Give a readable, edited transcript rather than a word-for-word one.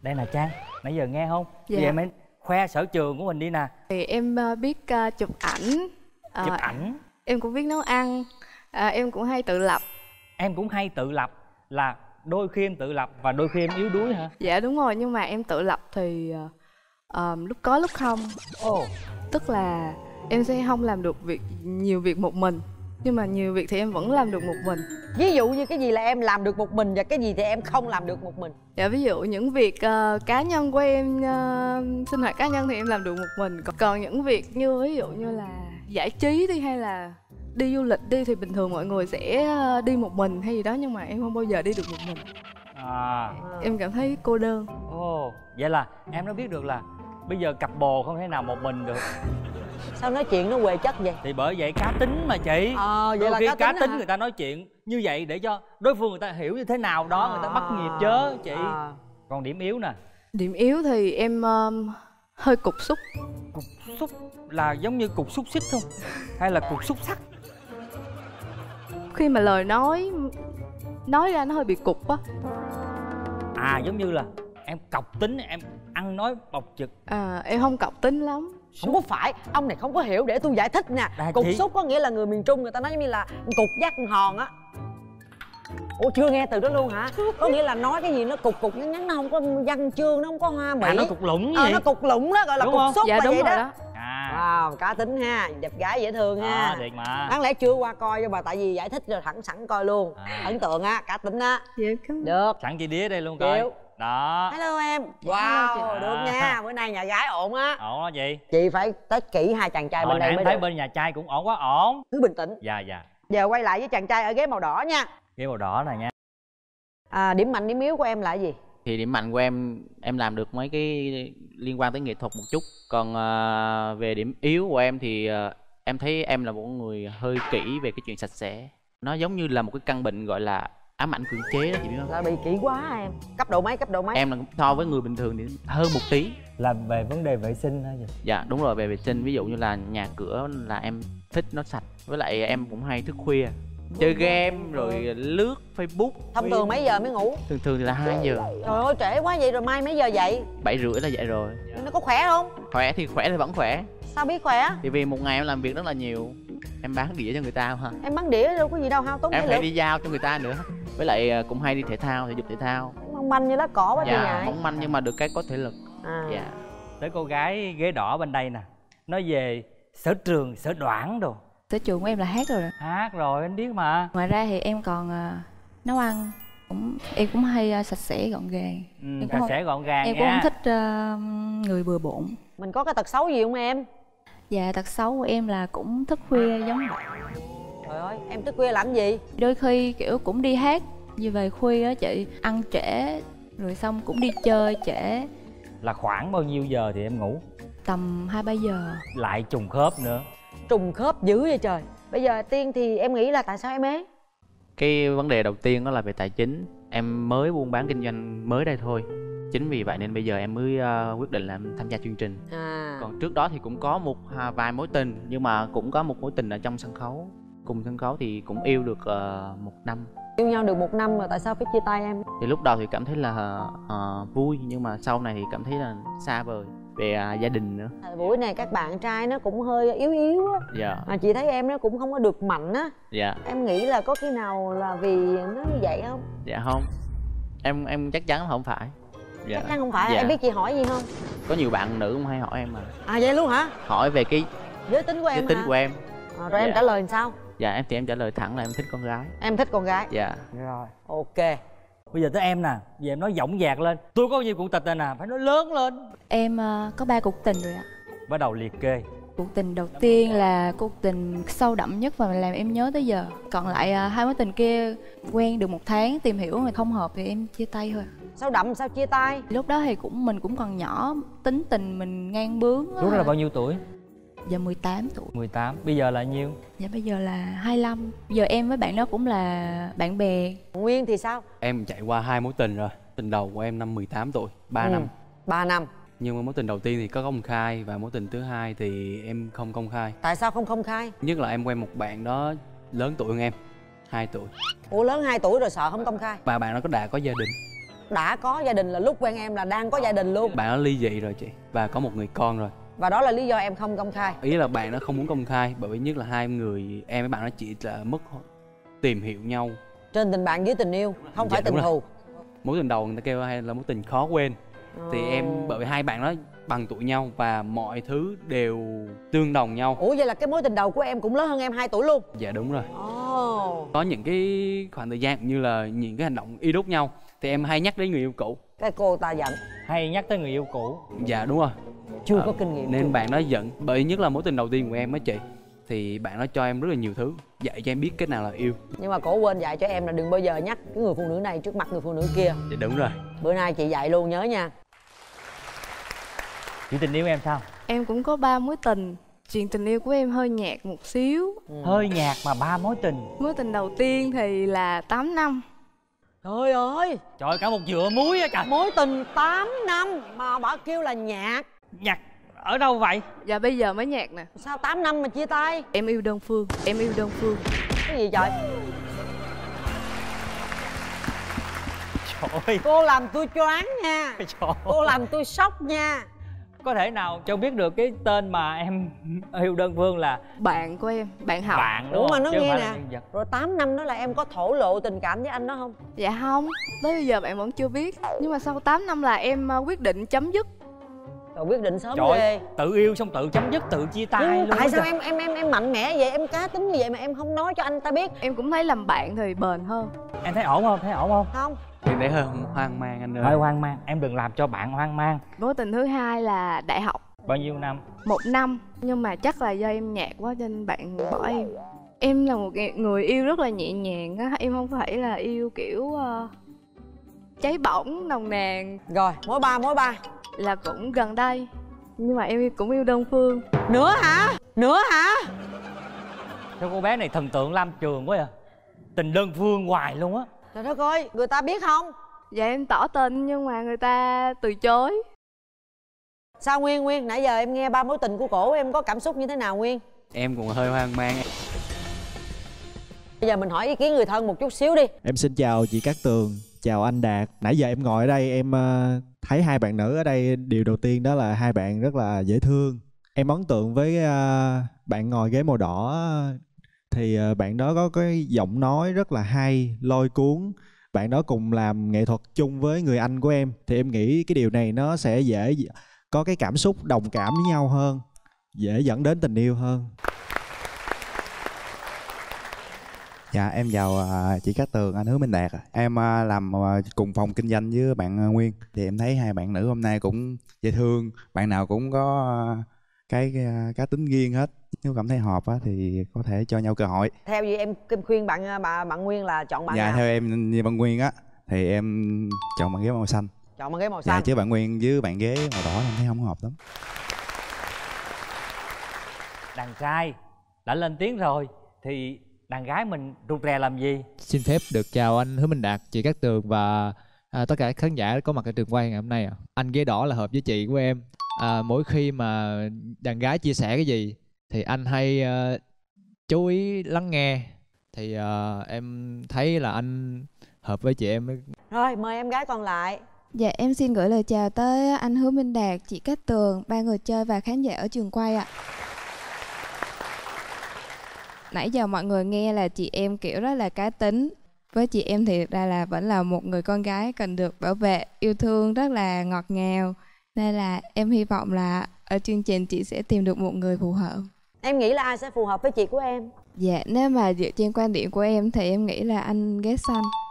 Đây nè Trang, nãy giờ nghe không? Dạ. Bây giờ em khoe sở trường của mình đi nè. Thì em biết chụp ảnh. Chụp ảnh. Em cũng biết nấu ăn. Em cũng hay tự lập. Em cũng hay tự lập, là đôi khi em tự lập và đôi khi em yếu đuối hả? Dạ đúng rồi, nhưng mà em tự lập thì lúc có lúc không. Tức là em sẽ không làm được nhiều việc một mình, nhưng mà nhiều việc thì em vẫn làm được một mình. Ví dụ như cái gì là em làm được một mình và cái gì thì em không làm được một mình? Dạ ví dụ những việc cá nhân của em, sinh hoạt cá nhân thì em làm được một mình. Còn những việc như ví dụ như là giải trí đi hay là đi du lịch đi thì bình thường mọi người sẽ đi một mình hay gì đó, nhưng mà em không bao giờ đi được một mình. Em cảm thấy cô đơn. Vậy là em đã biết được là bây giờ cặp bồ không thể nào một mình được. Sao nói chuyện nó quê chất vậy? Thì bởi vậy cá tính mà chị. Vậy đôi là khi cá tính hả? người ta nói chuyện như vậy để cho đối phương người ta hiểu như thế nào đó, người ta bắt nhịp chớ chị. Còn điểm yếu nè? Điểm yếu thì em hơi cục xúc. Cục xúc là giống như cục xúc xích không? Hay là cục xúc sắc? Khi mà lời nói ra nó hơi bị cục á. Giống như là em cọc tính, em ăn nói bộc trực. Em không cọc tính lắm. Không có phải, ông này không có hiểu, để tôi giải thích nè. Cục xúc có nghĩa là người miền Trung người ta nói giống như là cục giác hòn á. Ủa chưa nghe từ đó luôn hả? Có nghĩa là nói cái gì nó cục cục ngắn ngắn, nó không có văn chương, nó không có hoa mỹ. Nó cục lũng vậy. Nó cục lũng đó, gọi là đúng cục không? xúc. Dạ là đúng vậy rồi đó. Wow, cá tính ha, đẹp gái dễ thương ha. Thiệt mà. Đáng lẽ chưa qua coi cho bà, tại vì giải thích rồi thẳng sẵn coi luôn. Ấn tượng á, cá tính á. Dạ, cảm ơn. Được. Sẵn chị đĩa đây luôn coi. Đó. Hello em. Wow, được nha, bữa nay nhà gái ổn á. Ổn đó chị. Chị phải test kỹ hai chàng trai bên đây mới thấy được. bên nhà trai cũng ổn quá, ổn. Cứ bình tĩnh. Dạ. Giờ quay lại với chàng trai ở ghế màu đỏ nha. Ghế màu đỏ này nha. Điểm mạnh điểm yếu của em là gì? Thì điểm mạnh của em làm được mấy cái liên quan tới nghệ thuật một chút. Còn về điểm yếu của em thì em thấy em là một người hơi kỹ về cái chuyện sạch sẽ. Nó giống như là một cái căn bệnh gọi là ám ảnh cưỡng chế đó, chị biết không? Là bị kỹ quá em. Cấp độ mấy? Em là so với người bình thường thì hơn một tí. Là về vấn đề vệ sinh hả chị? Dạ đúng rồi, về vệ sinh. Ví dụ như là nhà cửa là em thích nó sạch. Với lại em cũng hay thức khuya, chơi game rồi lướt Facebook. Thông thường mấy giờ mới ngủ? Thường thì là 2 giờ. Trời ơi trễ quá vậy, rồi mai mấy giờ dậy? 7 rưỡi là dậy rồi. Nó có khỏe không? Khỏe thì vẫn khỏe. Sao biết khỏe? Thì vì một ngày em làm việc rất là nhiều. Em bán đĩa cho người ta ha. Em bán đĩa đâu có gì đâu hao tốn. Em phải đi giao cho người ta nữa. Với lại cũng hay đi thể thao, thể dục thể thao. Mong manh như lá cỏ quá. Dạ, mong manh nhưng mà được cái có thể lực. Dạ. Tới cô gái ghế đỏ bên đây nè, nói về sở trường, sở đoản đồ. Sở trường của em là hát rồi. Hát rồi, anh biết mà. Ngoài ra thì em còn nấu ăn. Em cũng hay sạch sẽ gọn gàng. Sạch sẽ gọn gàng. Em cũng không thích người bừa bộn. Mình có cái tật xấu gì không em? Dạ, tật xấu của em là cũng thức khuya giống vậy. Trời ơi, em thức khuya làm gì? Đôi khi kiểu cũng đi hát như về khuya á chị, ăn trễ rồi xong cũng đi chơi trễ. Là khoảng bao nhiêu giờ thì em ngủ? Tầm 2-3 giờ. Lại trùng khớp nữa. Trùng khớp dữ vậy trời. Bây giờ Tiên thì em nghĩ là tại sao em ế? Cái vấn đề đầu tiên đó là về tài chính. Em mới buôn bán kinh doanh mới đây thôi. Chính vì vậy nên bây giờ em mới quyết định là em tham gia chương trình. Còn trước đó thì cũng có vài mối tình. Nhưng mà cũng có một mối tình ở trong sân khấu. Cùng sân khấu thì cũng yêu được 1 năm. Yêu nhau được 1 năm mà tại sao phải chia tay em? Thì lúc đầu thì cảm thấy là vui. Nhưng mà sau này thì cảm thấy là xa vời về gia đình nữa. Buổi này các bạn trai nó cũng hơi yếu yếu á. Dạ. Mà chị thấy em nó cũng không có được mạnh á. Dạ. Em nghĩ là có khi nào là vì nó như vậy không? Dạ không. Em chắc chắn là không phải. Dạ. Chắc chắn không phải. Dạ. Em biết chị hỏi gì không? Có nhiều bạn nữ cũng hay hỏi em mà. Vậy luôn hả? Hỏi về cái giới tính của em. Giới tính của em. Rồi em trả lời làm sao? Dạ em trả lời thẳng là em thích con gái. Em thích con gái? Dạ. Rồi. Ok. Bây giờ tới em nè, giờ em nói dõng dạc lên. Tôi có nhiều cuộc tình này nè, phải nói lớn lên. Em có 3 cuộc tình rồi ạ. Bắt đầu liệt kê. Cuộc tình đầu tiên là cuộc tình sâu đậm nhất và làm em nhớ tới giờ. Còn lại 2 mối tình kia quen được 1 tháng, tìm hiểu mà không hợp thì em chia tay thôi. Sâu đậm sao chia tay? Lúc đó thì mình cũng còn nhỏ, tính tình mình ngang bướng. Lúc đó là bao nhiêu tuổi? Giờ 18 tuổi. 18, bây giờ là nhiêu? Dạ bây giờ là 25. Giờ em với bạn đó cũng là bạn bè. Nguyên thì sao? Em trải qua 2 mối tình rồi. Tình đầu của em năm 18 tuổi, 3 năm. 3 năm. Nhưng mà mối tình đầu tiên thì có công khai và mối tình thứ hai thì em không công khai. Tại sao không công khai? Nhất là em quen một bạn đó lớn tuổi hơn em 2 tuổi. Ủa lớn 2 tuổi rồi sợ không công khai? Và bạn đó đã có gia đình. đã có gia đình là lúc quen em là đang có gia đình luôn? Bạn đã ly dị rồi chị, và có một người con rồi. Và đó là lý do em không công khai? Ý là bạn nó không muốn công khai bởi vì nhất là hai người em với bạn nó chỉ là mất tìm hiểu nhau trên tình bạn, dưới tình yêu, không phải tình thù. Mối tình đầu người ta kêu hay là mối tình khó quên. Thì em bởi vì hai bạn nó bằng tuổi nhau và mọi thứ đều tương đồng nhau. Ủa vậy là cái mối tình đầu của em cũng lớn hơn em 2 tuổi luôn? Dạ đúng rồi. Có những cái khoảng thời gian cũng như là những cái hành động y đốt nhau thì em hay nhắc đến người yêu cũ. Cái cô ta giận. Hay nhắc tới người yêu cũ. Dạ đúng rồi. Chưa có kinh nghiệm. Nên bạn nó giận. Bởi nhất là mối tình đầu tiên của em á chị, thì bạn nó cho em rất là nhiều thứ, dạy cho em biết cái nào là yêu. Nhưng mà cổ quên dạy cho em là đừng bao giờ nhắc cái người phụ nữ này trước mặt người phụ nữ kia. Dạ đúng rồi. Bữa nay chị dạy luôn, nhớ nha. Chuyện tình yêu em sao? Em cũng có 3 mối tình. Chuyện tình yêu của em hơi nhạt một xíu. Hơi nhạt mà 3 mối tình. Mối tình đầu tiên thì là 8 năm. Trời ơi, trời ơi, cả một dừa muối á trời. Mối tình 8 năm mà bà kêu là nhạt. Nhạt ở đâu vậy? Dạ bây giờ mới nhạt nè. Sao 8 năm mà chia tay? Em yêu đơn phương. Em yêu đơn phương. Cái gì trời? Trời ơi, cô làm tôi choáng nha. Trời cô làm tôi sốc nha. Có thể nào cho biết được cái tên mà em yêu đơn phương là? Bạn của em, bạn học. Bạn ủa mà nó chứ nghe nè, rồi 8 năm đó là em có thổ lộ tình cảm với anh đó không? Dạ không, tới bây giờ bạn vẫn chưa biết. Nhưng mà sau 8 năm là em quyết định chấm dứt. Rồi quyết định sớm trời ghê. Tự yêu xong tự chấm dứt, tự chia tay luôn. Tại sao em mạnh mẽ vậy, em cá tính như vậy mà em không nói cho anh ta biết? Em cũng thấy làm bạn thì bền hơn. Em thấy ổn không? Thấy ổn không? Không. Em thấy hơi hoang mang anh ơi. Hơi hoang mang, em đừng làm cho bạn hoang mang. Mối tình thứ hai là đại học. Bao nhiêu năm? 1 năm. Nhưng mà chắc là do em nhạt quá cho nên bạn bỏ em. Em là một người yêu rất là nhẹ nhàng á. Em không phải là yêu kiểu cháy bỏng, nồng nàn. Rồi, mối ba là cũng gần đây. Nhưng mà em cũng yêu đơn phương. Nữa hả? Nữa hả? Sao cô bé này thần tượng Lam Trường quá à. Tình đơn phương hoài luôn á. Trời đất ơi, người ta biết không? Dạ em tỏ tình nhưng mà người ta từ chối. Sao Nguyên, nãy giờ em nghe 3 mối tình của cổ, em có cảm xúc như thế nào Nguyên? Em cũng hơi hoang mang. Bây giờ mình hỏi ý kiến người thân một chút xíu đi. Em xin chào chị Cát Tường, chào anh Đạt. Nãy giờ em ngồi ở đây em thấy hai bạn nữ ở đây, điều đầu tiên đó là hai bạn rất là dễ thương. Em ấn tượng với bạn ngồi ghế màu đỏ, thì bạn đó có cái giọng nói rất là hay, lôi cuốn. Bạn đó cùng làm nghệ thuật chung với người anh của em, thì em nghĩ cái điều này nó sẽ dễ có cái cảm xúc đồng cảm với nhau hơn, dễ dẫn đến tình yêu hơn. Dạ em chào chị Cát Tường, anh Hứa Minh Đạt. Em làm cùng phòng kinh doanh với bạn Nguyên. Thì em thấy hai bạn nữ hôm nay cũng dễ thương, bạn nào cũng có cái cá tính riêng hết. Nếu cảm thấy hợp thì có thể cho nhau cơ hội. Theo gì em khuyên bạn Nguyên là chọn bạn dạ, nào? theo em như bạn Nguyên á thì em chọn bạn ghế màu xanh. Chọn bạn ghế màu xanh. Dạ, chứ bạn Nguyên với bạn ghế màu đỏ em thấy không hợp lắm. Đàn trai đã lên tiếng rồi thì đàn gái mình rụt rè làm gì? Xin phép được chào anh Hứa Minh Đạt, chị Cát Tường và tất cả khán giả có mặt ở trường quay ngày hôm nay. Anh ghế đỏ là hợp với chị của em. Mỗi khi mà đàn gái chia sẻ cái gì thì anh hay chú ý lắng nghe. Thì em thấy là anh hợp với chị em. Rồi mời em gái còn lại. Dạ em xin gửi lời chào tới anh Hứa Minh Đạt, chị Cát Tường, ba người chơi và khán giả ở trường quay ạ. Nãy giờ mọi người nghe là chị em kiểu rất là cá tính. Với chị em thì ra là vẫn là một người con gái cần được bảo vệ, yêu thương, rất là ngọt ngào. Nên là em hy vọng là ở chương trình chị sẽ tìm được một người phù hợp. Em nghĩ là ai sẽ phù hợp với chị của em? Dạ nếu mà dựa trên quan điểm của em thì em nghĩ là anh ghế xanh.